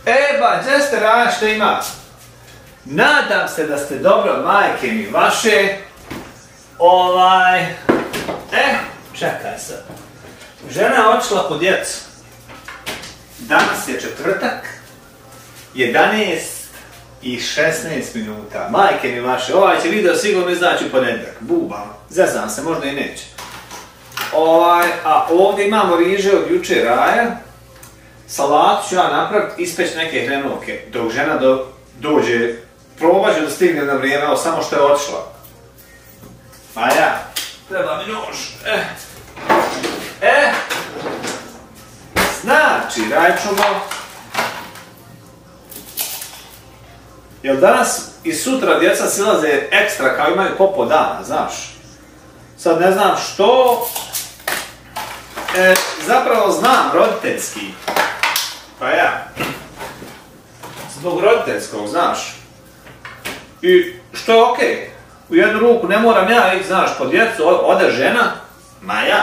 Eba, gdje ste Raja, što ima? Nadam se da ste dobro, majke mi vaše. Čekaj sad. Žena je otišla po djecu. Danas je četvrtak, 11:16 minuta. Majke mi vaše, ovaj će video sigurno izaći u ponedjeljak. Bubam, zezam se, možda i neće. A ovdje imamo riže od jučer Raja. Salatu ću ja napraviti, ispeći neke hrenovke. Dok žena dođe, probat ću da stigne na vrijeme, evo samo što je otišla. A ja, treba mi nož. Znači, Rajčumo, jel danas i sutra djeca silaze ekstra kao imaju po dana, znaš? Sad ne znam što, zapravo znam roditeljski, pa ja, zbog roditeljskog, znaš, i što je okej, u jednu ruku ne moram ja ići, znaš, po djecu, ode žena, ma ja.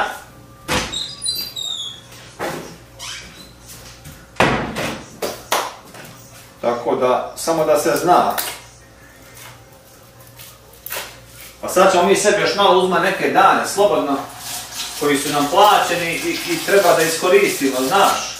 Tako da, samo da se zna. Pa sad ćemo mi sebi još malo uzma neke dane, slobodno, koji su nam plaćeni i treba da iskoristimo, znaš.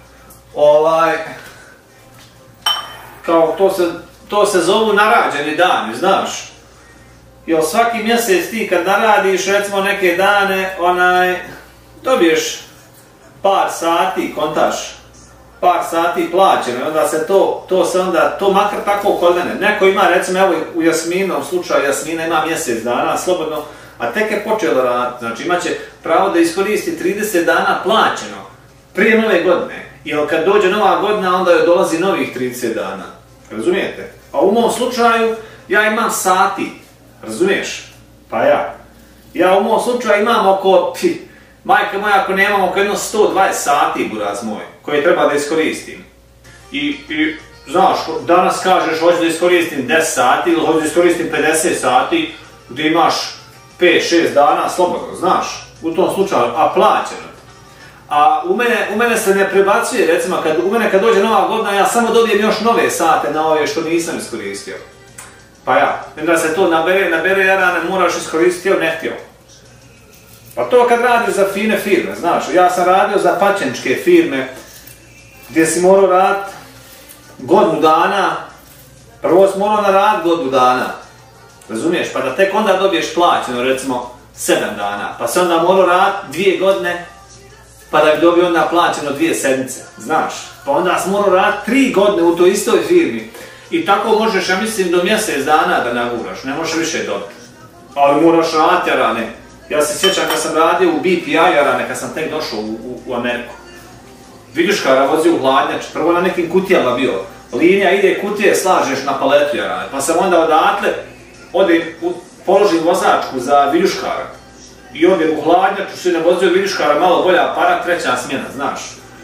Kao to se zovu narađeni dani, znaš. Jer svaki mjesec ti kad naradiš, recimo neke dane, dobiješ par sati, kontaš. Par sati plaćeno i onda se to makar tako kod mene. Neko ima, recimo, evo u Jasminom slučaju, Jasmina ima mjesec dana, slobodno, a tek je počelo raditi, znači imat će pravo da iskoristi 30 dana plaćeno prije nove godine. Jer kad dođe nova godina, onda joj dolazi novih 30 dana. Razumijete? A u mom slučaju, ja imam sati. Razumiješ? Pa ja. Ja u mom slučaju imam oko, majka moja, ako nemam oko jedno 120 sati, buraz moj, koje treba da iskoristim. I znaš, danas kažeš hoću da iskoristim 10 sati ili hoću da iskoristim 50 sati, gdje imaš 5-6 dana slobodno, znaš, u tom slučaju, a plaćeno. A u mene se ne prebacuje, recimo, kad dođe nova godina, ja samo dobijem još nove sate na ove što nisam iskoristio. Pa ja, onda se to nabere, jarane, moraš iskoristiti, ne htio. Pa to kad radiš za fine firme, znaš, ja sam radio za paćeničke firme, gdje si morao raditi godinu dana, prvo si morao naraditi godinu dana, razumiješ, pa da tek onda dobiješ plaćeno, recimo, 7 dana, pa se onda morao raditi 2 godine, pa da bi dobio onda plaćeno 2 sedmice, znaš, pa onda si morao raditi 3 godine u toj istoj firmi i tako možeš, ja mislim, do mjesec dana da naguraš, ne možeš više dobiti, ali moraš raditi, jarane. Ja se sjećam kad sam radio u BPI, jarane, kad sam tek došao u Ameriku. Viljuškara vozio u hladnjač, prvo na nekim kutijama bio. Linija ide, kutije slažeš na paletu, jarane. Pa sam onda odatle, položim vozačku za Viljuškara. I odem u hladnjaču, se ne vozio Viljuškara, malo bolja aparat, 3. smjena, znaš.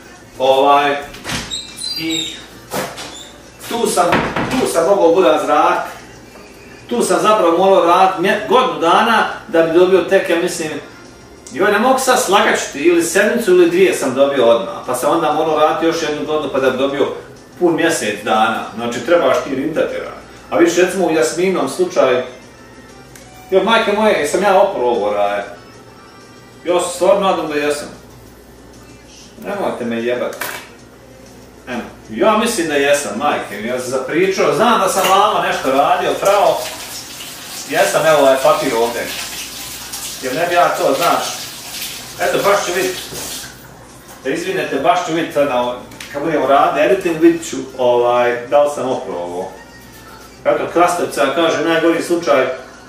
I tu sam mogao buraz raditi. Tu sam zapravo morao raditi godinu dana da bi dobio tek, ja mislim, joj ne mogu sad slagačiti, ili sedmicu ili 2 sam dobio odmah, pa sam onda morao raditi još jednu godinu pa da bi dobio pun mjesec dana, znači trebaš ti rintati. A vidiš, recimo u Jasminom slučaju, joj majke moje, jesam ja opro ovo Raje, ja se stvarno nadam da jesam, nemojte me jebati. Ja mislim da jesam, majke, ja sam zapričao, znam da sam vama nešto radio, pravo, jesam, evo ovaj papir ovdje, jer ne bi ja to, znaš, eto, baš ću vidjeti, da izvinete, baš ću vidjeti sada, kad budemo raditi editing, vidit ću da li sam opravo ovo. Eto, Krastavca kaže, najgori slučaj,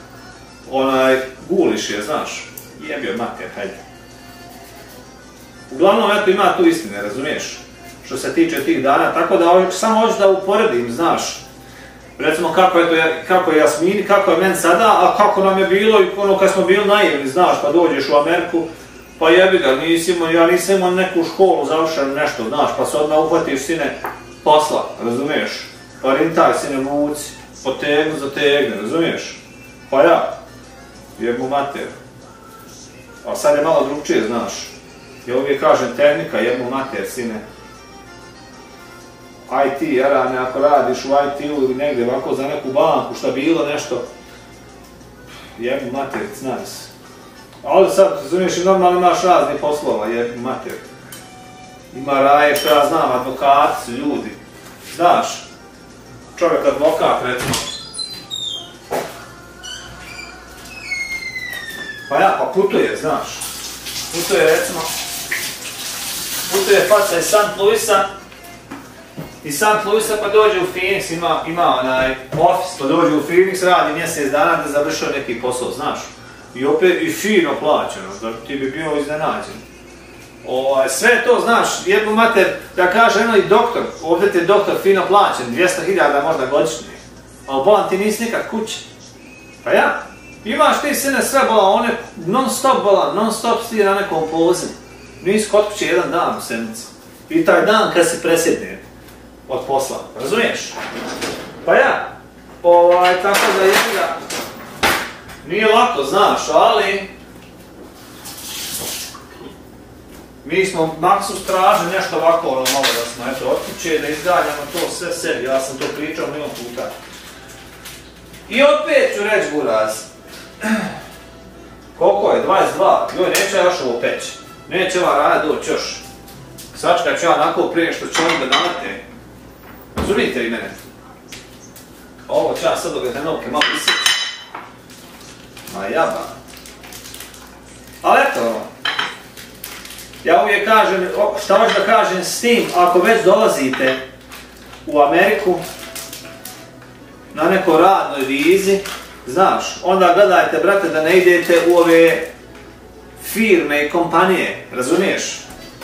Guliš je, znaš, jebio mater, hajde. Uglavnom, eto, ima tu istine, razumiješ? Što se tiče tih dana, tako da samo hoću da uporedim, znaš, recimo kako je Jasmini, kako je meni sada, a kako nam je bilo i ono kad smo bili naivni, znaš, pa dođeš u Ameriku, pa jebi ga, ja nisam imao neku školu završenu nešto, znaš, pa se odmah uhvatiš, sine, posla, razumiješ, pa rintaj, sine, vuci, potegnu, zategnu, razumiješ, pa ja, jebu mater, a sad je malo drugčije, znaš, ja uvijek kažem tehnika, jebu mater, sine. IT, jarane, ako radiš u IT-u ili negdje ovako za neku banku, šta bilo nešto, jebi materic, nas. Ali sad, razumiješ, i normalno imaš raznih poslova, jebi materic. Ima raje, što ja znam, advokati su ljudi. Znaš, čovjek advokat, recimo. Pa putuje, znaš. Putuje, recimo, faca iz St. Louisa. Iz St. Louisa pa dođe u Phoenix, ima onaj office, pa dođe u Phoenix, radi mjesec dana da završio neki posao, znaš. I opet i fino plaćeno, da ti bi bio iznenađen. Sve to, znaš, jednu mater, da kaže i doktor, ovdje ti je doktor fino plaćen, 200.000 možda godišnje. Ali bolan ti nisi nikad kući. Pa ja, imaš ti sine sve bolan, one non stop si na nekom pozivu. Nisi kod kuće jedan dan u sedmici. I taj dan kad si presjedne od posla, razumiješ? Pa ja, tako da jedina, nije lako, znaš, ali mi smo maksus tražili nešto ovako, malo da smo, eto, od kuće, da izganjamo to sve sebi, ja sam to pričao milion puta. I opet ću reći, buraz, koliko je, 22, joj, neće još ovo peći, neće ova raja doći još. Sačkat ću ja onako prije što će oni da damate. Razumijete li mene? Ovo ću ja sad dok novke malo isjeći. Ma jaba. Ali eto, ja uvijek kažem, šta hoću da kažem s tim, ako već dolazite u Ameriku na nekoj radnoj vizi, znaš, onda gledajte, brate, da ne idete u ove firme i kompanije, razumiješ?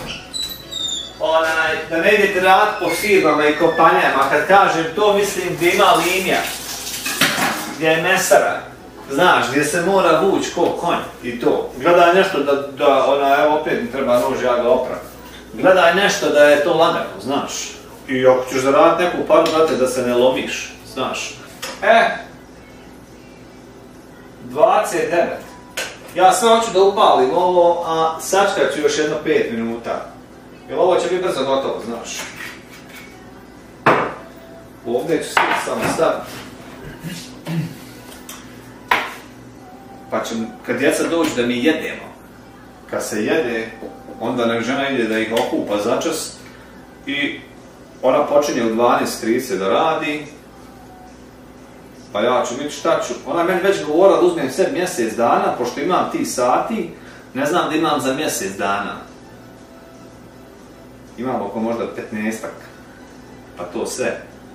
Da ne idete raditi po firmama i kompanijama, kad kažem to mislim gdje ima linija, gdje je mesara, znaš, gdje se mora vući ko konj i to. Gledaj nešto da, evo opet mi treba nož, ja ga opram. Gledaj nešto da je to lagano, znaš. I ako ćeš zaraditi neku paru, brate, da se ne lomiš, znaš. 29. Ja sve hoću da upalim ovo, a sačkat ću još jedno 5 minuta. Jer ovo će biti brzo gotovo, znaš. Ovdje ću samo staviti. Pa će, kad djeca dođu da mi jedemo, kad se jede, onda nek žena ide da ih okupa začas i ona počinje u 12:30 da radi, pa ja ću vidjeti šta ću. Ona meni već govorila da uzmem sve mjesec dana, pošto imam ti sati, ne znam da imam za mjesec dana. Imam oko možda 15-ak, pa to sve,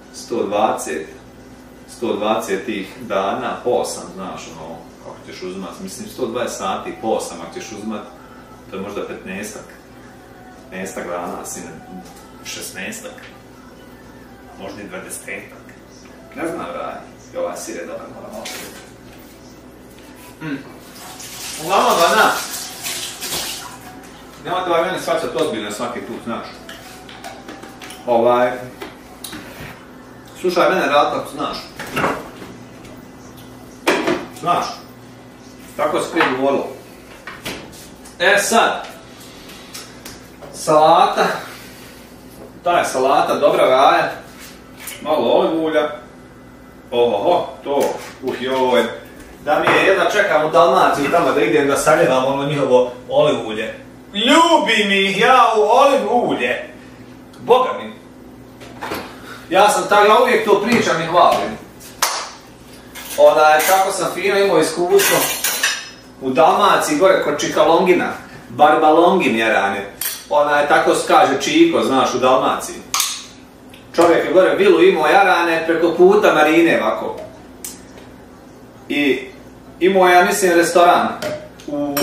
120 tih dana, po 8, znaš, ono, kako ćeš uzimat, mislim 120 sati, po 8 ako ćeš uzimat, to je možda 15-ak, 15-ak dana, sine, 16-ak, možda i 20-ak, ne znam radi, i ova sir je dobar, moram ostaviti. Uglavnom, da, nemojte ovaj meni shvaćati ozbiljno svaki put, znaš. Slušaj mene rad, znaš. Znaš. Tako se prije govorilo. Sad. Salata. Ta je salata, dobra raja. Malo olivulja. To. Joj. Da mi je jedna čekam u Dalmaciju tamo da idem da saljevam ono njihovo olivulje. Ljubim ih ja u olivulje. Boga mi. Ja uvijek to pričam i hvalim. Kako sam fino imao iskustvo u Dalmaciji, gore kod Čikalongina, Barbalongin je rane. Tako se kaže Čiko, znaš, u Dalmaciji. Čovjek je gore vilu imao jarane preko puta marine, ovako. I imao je, ja mislim, restoran u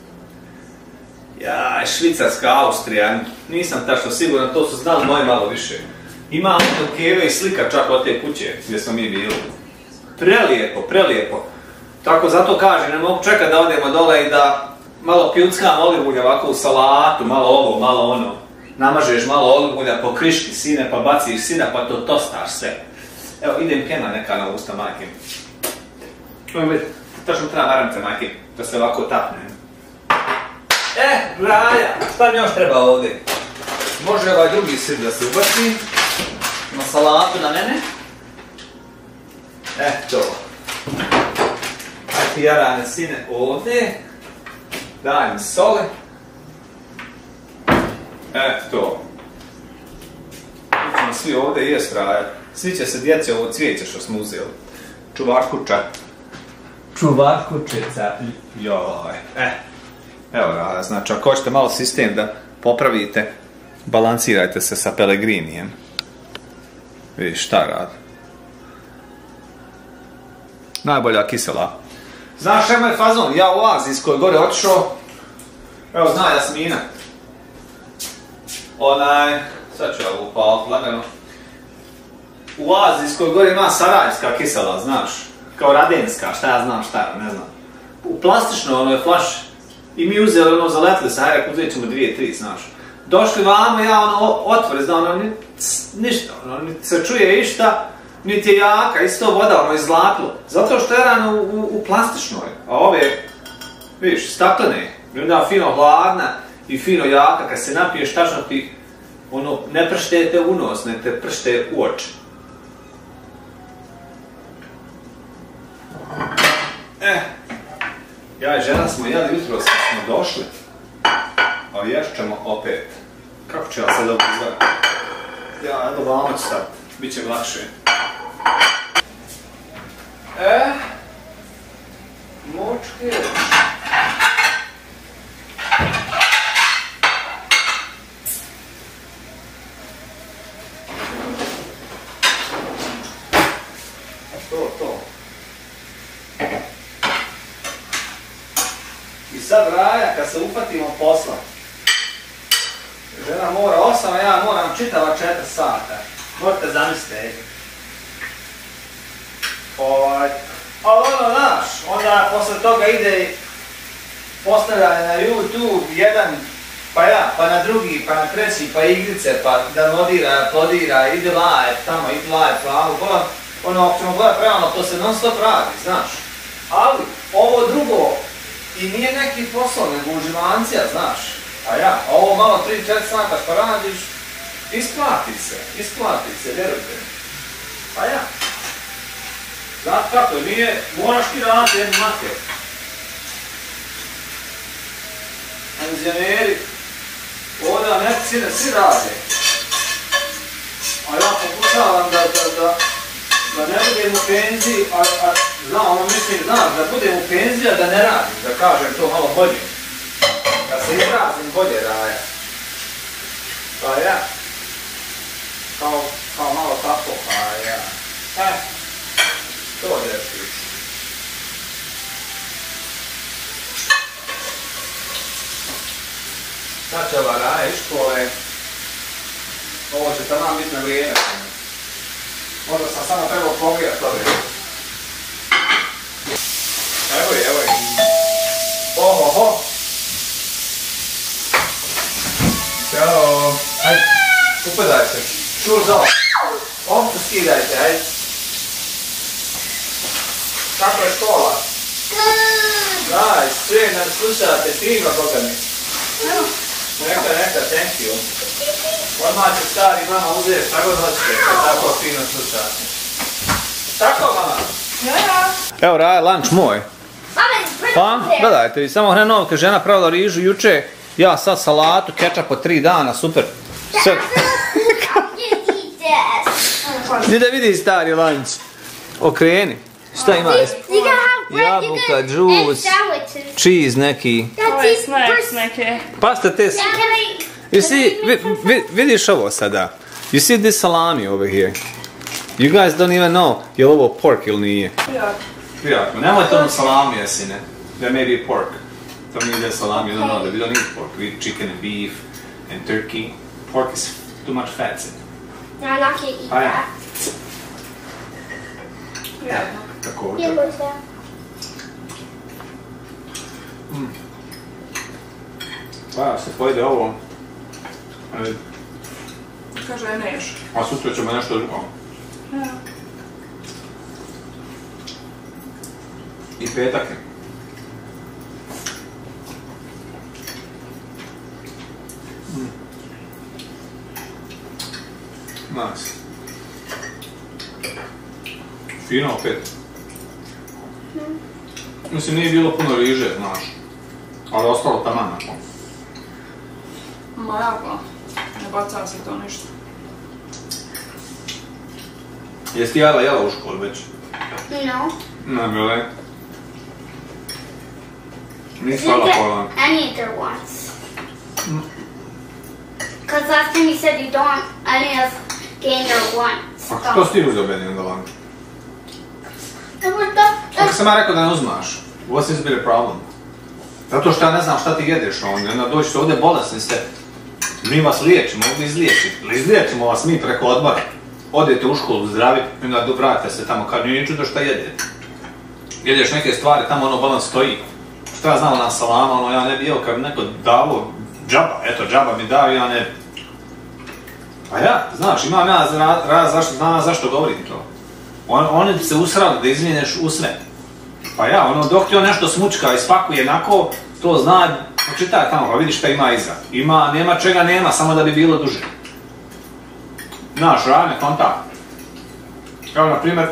Švicarska, Austrija, nisam tačno siguran, to su znali moji malo više. Ima keve i slika čak od te kuće gdje smo mi bili. Prelijepo. Tako zato kažem, ne mogu čekati da odemo dole i da malo pilckam olivulja ovako u salatu, malo ovo, malo ono. Namažeš malo olivulja po kriški sine, pa baciš sina, pa to tostaš sve. Evo, idem kema neka na usta, majke. Tačno treba maramce, majke, da se ovako tapne. Raja, šta mi još treba ovdje? Može ovaj drugi sir da se ubaci. na salatu na mene. To. Ajde jarane sine ovdje. Daj mi soli. To. Mi ćemo svi ovdje jest raja. Svi će se djeci ovo cvijeće što smo uzeli. Čuvarkuča. Čuvarkučica. Joj. Evo raja, znači ako hoćete malo sistem da popravite, balansirajte se sa Pellegrinijem. Vidiš šta radi. Najbolja kisela. Znaš šta je fazon? Ja u Aziji s koje gore otišao. Evo zna Jasmina. Sad ću ja upaliti lagano. U Aziji s koje gore ima sarajevska kisela, znaš. Kao radenska, šta ja znam, ne znam. U plastično ono je flaš. I mi uzeli zaletili se, hajde uzet ćemo 2-3, znaš. Došli vamo, ja otvore, znam, ništa, niti se čuje išta, niti je jaka, isto voda, izlapilo. Zato što je rano u plastičnoj, a ove, vidiš, staklene, i onda fino hladna i fino jaka, kad se napiješ, tačno ti, ne prštete u nos, ne te pršte u oči. Ja i žena smo jeli jutro, smo došli, a ješćemo opet. Kako ću ja sad dobro izgledati? Ja, evo vamo ću staviti, bit će lakše. Močke. To. I sad raja, kad se upatimo posla, žena mora 8, a ja moram čitava 4 sata. Možete zamisliti. Ali znaš, onda posle toga ide postavljanje na YouTube, jedan, pa ja, pa na drugi, pa na treći, pa igrice, pa downloadira, uploadira, ide live, tamo, ide live, ako ćemo gledati realno, to se non stop radi, znaš. Ali, ovo drugo, i nije neki posao, nego uživancija, znaš. A ja, ovo malo 3-4 sata što radiš, isplati se, vjerujte. Pa ja. Znate kako, nije, moraš ti raditi jednu maket. Penzioneri, ovdje neki sine, svi rade. A ja pokušavam da ne budem u penziji, da budem u penziji, a da ne radim, da kažem to malo bolje. Da se izrazim bolje raja. Pa ja. Kao malo tako, pa ja. To deškić. Sad će ova raja iz škole. Ovo će tamo biti na vrijeme. Možda sam samo trebao pogledati ove. Evo je. Ohoho. Ćao. Ajde, upadajte. Šur ovo. Ovdje skidajte, ajde. Kako je škola? Daj, sve nam slušate, fino Boga mi. Neka, thank you. Odmah će stari mama uzeti šta god hoćete, tako fino slušate. Tako mama? Ja. Evo Raja, lunch moj. Pa, gledajte, samo hrenovke, žena pravila rižu juče, ja sad salatu, kečap po 3 dana, super. Gdje da vidi stari lunch? Okreni. Šta ima? Jabuka, džus, cheese neki. Pasta tes. You see, vidiš ovo sada? You see this salami over here? You guys don't even know, je li ovo pork ili nije? Prijatno. Nemojte ono salami jesine. There may be pork. To means that salami, you don't know that we don't eat pork. We eat chicken and beef and turkey. Pork is too much fat. No, I'm not gonna eat that. Yeah. Također. Pa, se pojede ovo. Kaže, ne još. A sutra ćemo nešto drugo. Ja. I petak je. Nice. Fino opet. Mislim, nije bilo puno riže, znaš. Ali ostalo taman nakon. Ma jako, ne baca se to ništa. Jesi ti jela u školi već? No. Ne, bile. Nisi hvala pola. I ate there once. Because last time you said you don't, I only have gained there once. A što si ti uzeo meni onda lanč? Kako sam ja rekao da ne uzmaš? What's this bit a problem? Zato što ja ne znam šta ti jedeš ovdje, onda dođete ovdje bolesni ste. Mi vas liječimo, ovdje izliječimo vas mi preko odmora. Odete u školu zdravi i onda vratite se tamo, kad nije čudo šta jedete. Jedeš neke stvari, tamo ono balans stoji. Šta ja znam na salama, ono ja ne bi jeo kad bi neko davo džaba, eto džaba mi dao, ja ne bi. Pa ja, znaš, imam ja zašto govorim to. Oni bi se usrali da izmijeneš u sve. Pa ja, ono, dok ti on nešto smučka i spakuje onako, to zna, počitaj tamo, pa vidiš šta ima iza. Nema čega nema, samo da bi bilo duže. Znaš, rane kontakt. Evo, na primjer,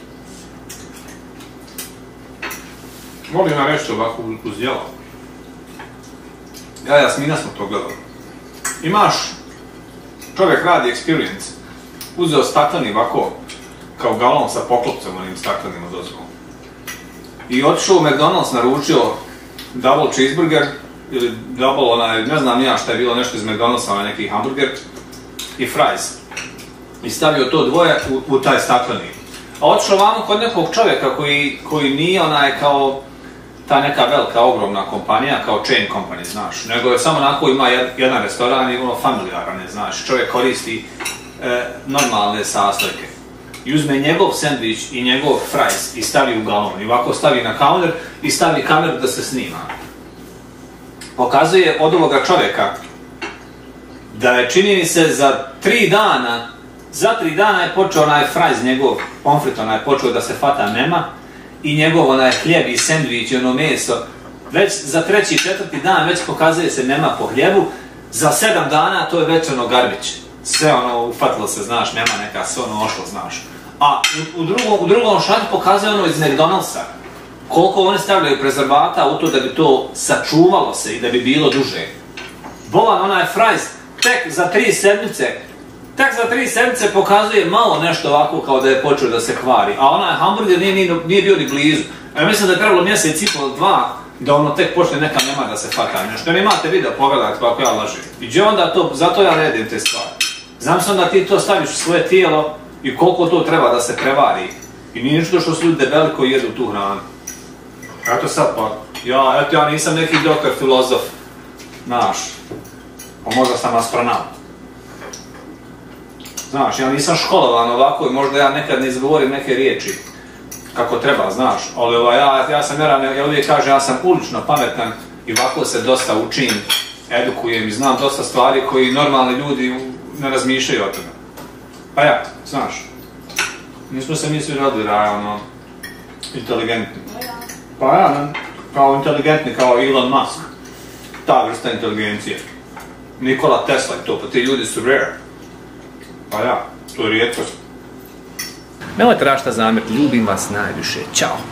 volim ja reći ovako uz djelo. Ja i Jasmina smo to gledali. Imaš, čovjek radi experience, uzeo stakleni ovako, kao galon sa poklopcem, onim staklenim od ozgom. I otišao u McDonald's, naručio double cheeseburger, ili double onaj, ne znam ja šta je bilo, nešto iz McDonald'sa, onaj neki hamburger, i fries. I stavio to dvoje u taj stakleni. A otišao vamo kod nekog čovjeka koji nije onaj kao ta neka velika, ogromna kompanija, kao chain company, znaš. Nego je samo onako ima jedan restoran i ono familijaran, znaš. Čovjek koristi normalne sastojke. I uzme njegov sandvič i njegov fries i stavi u galon. I ovako stavi na counter i stavi kameru da se snima. Pokazuje od ovoga čovjeka da je, čini mi se, za 3 dana je počeo onaj fries, njegov pomfrit, onaj počeo da se fata nema i njegov onaj hljeb i sandvič i ono meso. Već za 3. i 4. dan već pokazuje se nema po hljebu, za 7 dana to je već ono garbić. Sve ono ufatilo se, znaš, nema neka, sve ono ošlo, znaš. A u drugom šatu pokazuje ono iz McDonald'sa. Koliko oni stavljaju prezervata u to da bi to sačuvalo se i da bi bilo duže. Bolan onaj fries tek za 3 sedmice pokazuje malo nešto ovako kao da je počeo da se kvari. A onaj hamburger nije bio ni blizu. Ja mislim da je trebalo mjesec i pol, 2 da ono tek počne neka nema da se fata nešto. Nemate video, pogledajte pa ako ja lažem. I gdje onda to, zato ja redim te stvari. Znam sam da ti to staviš u svoje tijelo i koliko to treba da se prevari. I nije ništa što su ljudi debeli koji jedu tu hranu. Eto sad pa, ja nisam neki doktor, filozof, znaš, pa možda sam astronaut. Znaš, ja nisam školovan ovako i možda ja nekad ne izgovorim neke riječi kako treba, znaš, ali ja sam ja uvijek kažem, ja sam ulično pametan i ovako se dosta učim, edukujem i znam dosta stvari koji normalni ljudi ne razmišljaju o tome. Pa ja, znaš, nismo se mi svi rodili ono, inteligentni. Pa ja, kao inteligentni, kao Elon Musk, ta vrsta inteligencije. Nikola Tesla i to, pa ti ljudi su rare. Pa ja, to je rijetkost. Nemojte rašta zamjeriti, ljubim vas najviše. Ćao!